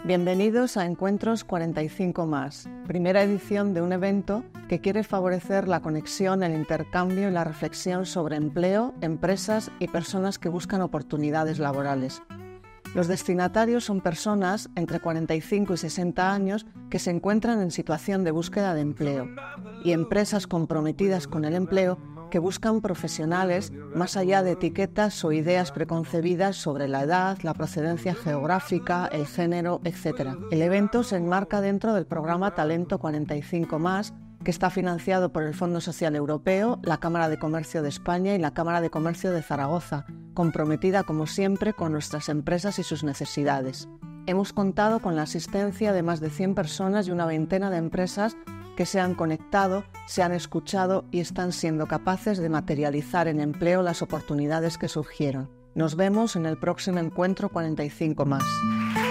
Bienvenidos a Encuentros 45+, primera edición de un evento que quiere favorecer la conexión, el intercambio y la reflexión sobre empleo, empresas y personas que buscan oportunidades laborales. Los destinatarios son personas entre 45 y 60 años que se encuentran en situación de búsqueda de empleo y empresas comprometidas con el empleo que buscan profesionales más allá de etiquetas o ideas preconcebidas sobre la edad, la procedencia geográfica, el género, etc. El evento se enmarca dentro del programa Talento 45+, que está financiado por el Fondo Social Europeo, la Cámara de Comercio de España y la Cámara de Comercio de Zaragoza, comprometida como siempre con nuestras empresas y sus necesidades. Hemos contado con la asistencia de más de 100 personas y una veintena de empresas que se han conectado, se han escuchado y están siendo capaces de materializar en empleo las oportunidades que surgieron. Nos vemos en el próximo Encuentro 45+.